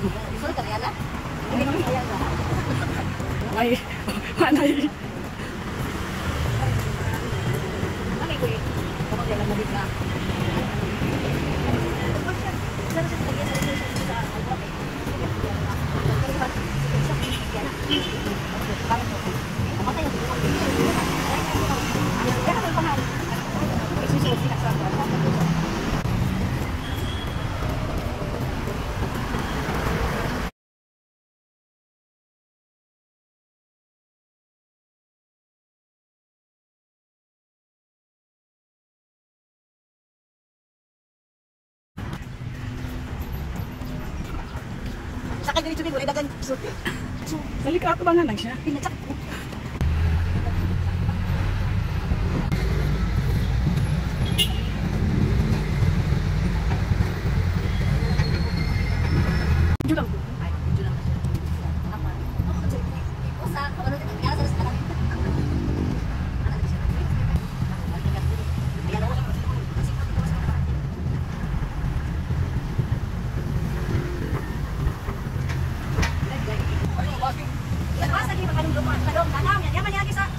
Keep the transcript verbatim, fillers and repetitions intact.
Sulit ka na yan, ha? Hindi ko kaya ba? May, manay. Kami ko eh. Kapag yan ang mabit na. Lalo siya lagyan sa resolution sa album eh. Pero ba, sa yan na. Parang mo. Namatay yung buwan. Kaya naman pahal. May susunod sila sa album. Sa kanya dito din, wala dagang suti. Balik ato ba nga lang siya? Pinatsak ko. Medyo lang. Ay, medyo lang. Apa? Ako, usa, kabalo dito. Kaya sa restaurant. Ano na siya? Ayan ako. Masa di makanong lupa. Kadong, nanam, yan yaman yan isa.